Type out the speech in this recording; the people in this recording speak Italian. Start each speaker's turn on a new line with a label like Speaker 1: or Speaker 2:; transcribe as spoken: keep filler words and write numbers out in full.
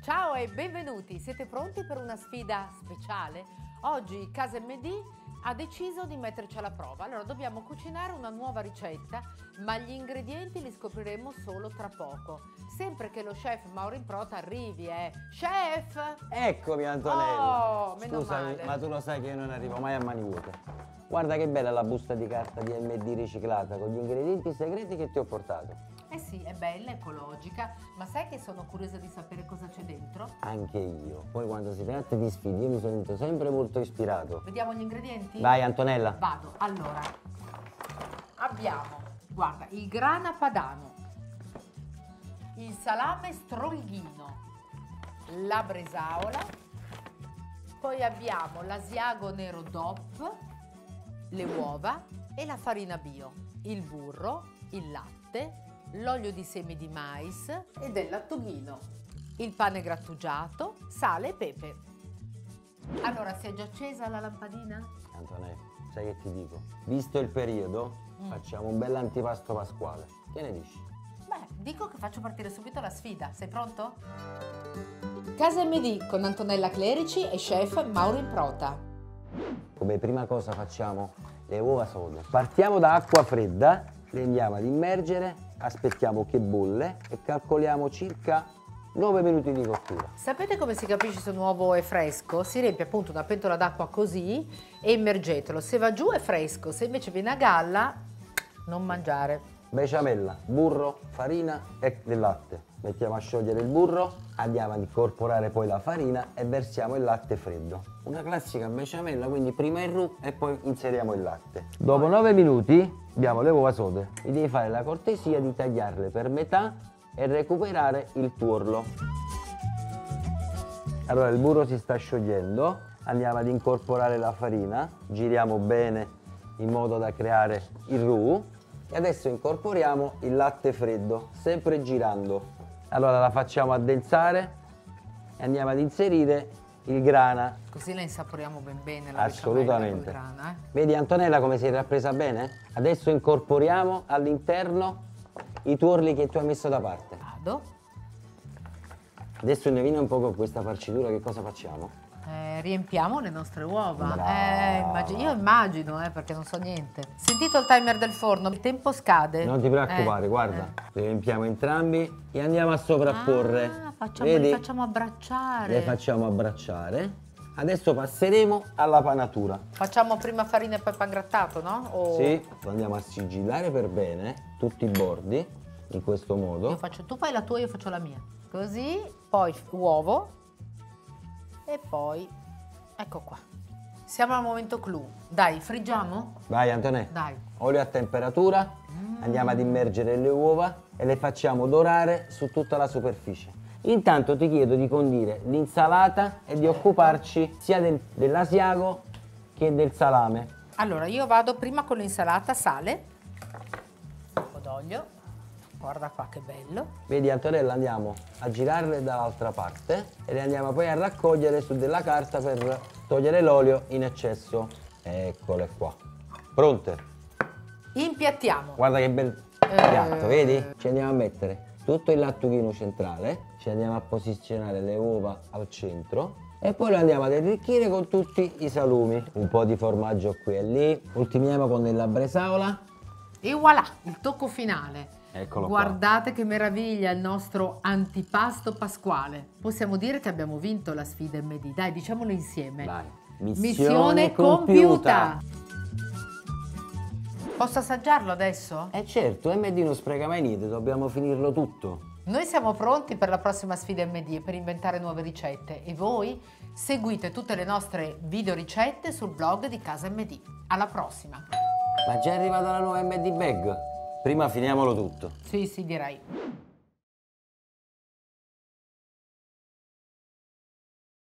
Speaker 1: Ciao e benvenuti! Siete pronti per una sfida speciale? Oggi Casa emme di ha deciso di metterci alla prova. Allora dobbiamo cucinare una nuova ricetta, ma gli ingredienti li scopriremo solo tra poco. Sempre che lo chef Mauro Improta arrivi, eh! Chef!
Speaker 2: Eccomi Antonella!
Speaker 1: Oh, meno
Speaker 2: Scusami,
Speaker 1: male.
Speaker 2: ma tu lo sai che io non arrivo mai a mani vuote. Guarda che bella la busta di carta di emme di riciclata con gli ingredienti segreti che ti ho portato.
Speaker 1: Eh sì, è bella, ecologica, ma sai che sono curiosa di sapere cosa c'è dentro?
Speaker 2: Anche io. Poi quando si tratta di sfide io mi sento sempre molto ispirato.
Speaker 1: Vediamo gli ingredienti?
Speaker 2: Vai Antonella!
Speaker 1: Vado, allora, abbiamo, guarda, il grana padano, il salame strolghino, la bresaola, poi abbiamo l'asiago nero D O P, le uova e la farina bio, il burro, il latte, l'olio di semi di mais e del lattughino, il pane grattugiato, sale e pepe. Allora, si è già accesa la lampadina?
Speaker 2: Antonella, sai che ti dico? Visto il periodo,
Speaker 1: Mm.
Speaker 2: facciamo un bel antipasto pasquale. Che ne dici?
Speaker 1: Beh, dico che faccio partire subito la sfida. Sei pronto? Casa emme di con Antonella Clerici e chef Mauro Improta.
Speaker 2: Come prima cosa facciamo le uova sode. Partiamo da acqua fredda, le andiamo ad immergere, aspettiamo che bolle e calcoliamo circa nove minuti di cottura.
Speaker 1: Sapete come si capisce se un uovo è fresco? Si riempie appunto una pentola d'acqua così e immergetelo. Se va giù è fresco, se invece viene a galla, non mangiare.
Speaker 2: Besciamella, burro, farina e del latte. Mettiamo a sciogliere il burro, andiamo ad incorporare poi la farina e versiamo il latte freddo. Una classica besciamella, quindi prima il roux e poi inseriamo il latte. Dopo nove minuti abbiamo le uova sode. Vi devi fare la cortesia di tagliarle per metà e recuperare il tuorlo. Allora il burro si sta sciogliendo, andiamo ad incorporare la farina, giriamo bene in modo da creare il roux e adesso incorporiamo il latte freddo, sempre girando. Allora la facciamo addensare e andiamo ad inserire il grana.
Speaker 1: Così la insaporiamo ben bene la
Speaker 2: Assolutamente.
Speaker 1: bechamel col grana, eh?
Speaker 2: Vedi Antonella come si è rappresa bene? Adesso incorporiamo all'interno i tuorli che tu hai messo da parte.
Speaker 1: Vado.
Speaker 2: Adesso indovina un po' con questa farcitura che cosa facciamo?
Speaker 1: Eh, riempiamo le nostre uova.
Speaker 2: Brava.
Speaker 1: Eh, immag- io immagino, eh, perché non so niente. Sentito il timer del forno? Il tempo scade.
Speaker 2: Non ti preoccupare,
Speaker 1: Eh,
Speaker 2: guarda,
Speaker 1: eh.
Speaker 2: li riempiamo entrambi e andiamo a sovrapporre.
Speaker 1: Ah, facciamo,
Speaker 2: Vedi?
Speaker 1: li facciamo abbracciare.
Speaker 2: Le facciamo abbracciare. Adesso passeremo alla panatura.
Speaker 1: Facciamo prima farina e poi pangrattato, no? O...
Speaker 2: Sì, lo andiamo a sigillare per bene tutti i bordi, in questo modo.
Speaker 1: Io faccio, tu fai la tua, io faccio la mia. Così, poi uovo e poi, ecco qua. Siamo al momento clou. Dai, friggiamo?
Speaker 2: Vai Antonè,
Speaker 1: Dai.
Speaker 2: olio a temperatura, andiamo ad immergere le uova e le facciamo dorare su tutta la superficie. Intanto ti chiedo di condire l'insalata e di occuparci sia del, dell'asiago che del salame.
Speaker 1: Allora, io vado prima con l'insalata, sale, un po' d'olio, guarda qua che bello.
Speaker 2: Vedi Antonella, andiamo a girarle dall'altra parte e le andiamo poi a raccogliere su della carta per togliere l'olio in eccesso. Eccole qua, pronte.
Speaker 1: Impiattiamo.
Speaker 2: Guarda che bel piatto, vedi? Ci andiamo a mettere tutto il lattughino centrale, ci andiamo a posizionare le uova al centro e poi lo andiamo ad arricchire con tutti i salumi. Un po' di formaggio qui e lì, ultimiamo con della bresaola.
Speaker 1: E voilà, il tocco finale.
Speaker 2: Eccolo qua.
Speaker 1: Guardate che meraviglia il nostro antipasto pasquale. Possiamo dire che abbiamo vinto la sfida emme di. Dai, diciamolo insieme.
Speaker 2: Dai.
Speaker 1: Missione,
Speaker 2: Missione
Speaker 1: compiuta.
Speaker 2: compiuta.
Speaker 1: Posso assaggiarlo adesso?
Speaker 2: Eh certo, emme di non spreca mai niente, dobbiamo finirlo tutto.
Speaker 1: Noi siamo pronti per la prossima sfida emme di e per inventare nuove ricette e voi seguite tutte le nostre video ricette sul blog di Casa emme di. Alla prossima!
Speaker 2: Ma già è arrivata la nuova emme di Bag? Prima finiamolo tutto.
Speaker 1: Sì, sì, direi.